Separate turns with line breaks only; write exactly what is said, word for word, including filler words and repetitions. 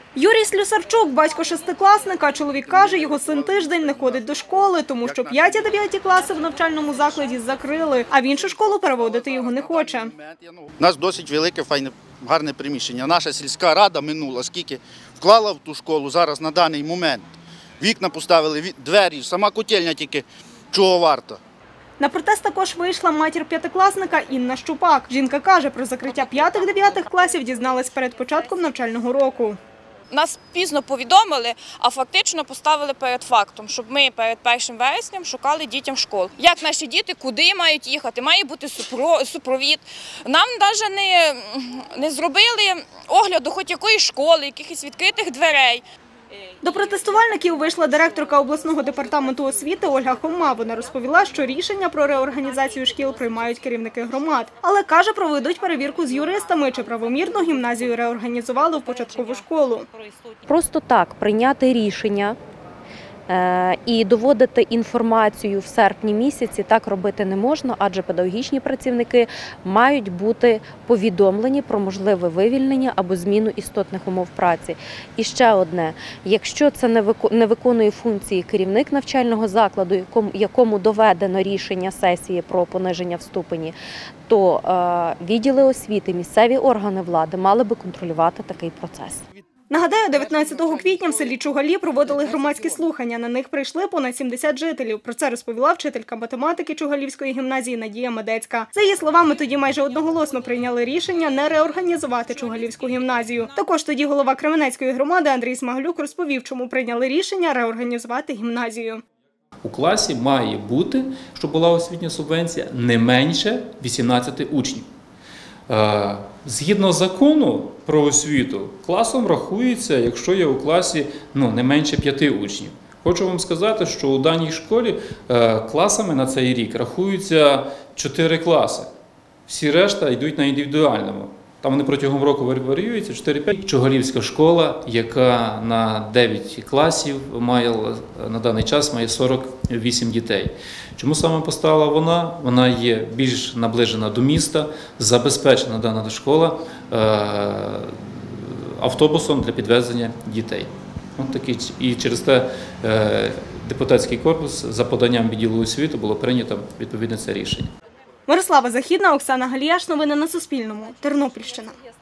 Юрій Слюсарчук – батько шестикласника. Чоловік каже, його син тиждень не ходить до школи, тому що п'яті-дев'яті класи в навчальному закладі закрили, а в іншу школу переводити його не хоче.
У нас досить велике, файне, гарне приміщення. Наша сільська рада минула, скільки вклала в ту школу зараз на даний момент. Вікна поставили, двері, сама котельня тільки чого варта.
На протест також вийшла матір п'ятикласника Інна Щупак. Жінка каже, про закриття п'ятих-дев'ятих класів дізналась перед початком навчального року.
Нас пізно повідомили, а фактично поставили перед фактом, щоб ми перед першим вересням шукали дітям школ. Як наші діти, куди мають їхати, має бути супровід. Нам навіть не, не зробили огляду хоч якоїсь школи, якихось відкритих дверей.
До протестувальників вийшла директорка обласного департаменту освіти Ольга Хома. Вона розповіла, що рішення про реорганізацію шкіл приймають керівники громад. Але, каже, проведуть перевірку з юристами, чи правомірно гімназію реорганізували в початкову школу.
Просто так прийняти рішення і доводити інформацію в серпні місяці так робити не можна, адже педагогічні працівники мають бути повідомлені про можливе вивільнення або зміну істотних умов праці. І ще одне, якщо це не виконує функції керівник навчального закладу, якому доведено рішення сесії про пониження в ступені, то відділи освіти, місцеві органи влади мали би контролювати такий процес.
Нагадаю, дев'ятнадцятого квітня в селі Чугалі проводили громадські слухання. На них прийшли понад сімдесят жителів. Про це розповіла вчителька математики Чугалівської гімназії Надія Медецька. За її словами, тоді майже одноголосно прийняли рішення не реорганізувати Чугалівську гімназію. Також тоді голова Кременецької громади Андрій Смаглюк розповів, чому прийняли рішення реорганізувати гімназію.
У класі має бути, щоб була освітня субвенція, не менше вісімнадцяти учнів. Згідно закону про освіту, класом рахується, якщо є у класі ну, не менше п'яти учнів. Хочу вам сказати, що у даній школі класами на цей рік рахуються чотири класи. Всі решта йдуть на індивідуальному. Там вони протягом року варіюються, чотири-п'ять. Чугалівська школа, яка на дев'ять класів має, на даний час має сорок вісім дітей. Чому саме постала вона? Вона є більш наближена до міста, забезпечена дана школа автобусом для підвезення дітей. От такі. І через те депутатський корпус за поданням відділу освіти було прийнято відповідне це рішення.
Мирослава Західна, Оксана Галіяш. Новини на Суспільному. Тернопільщина.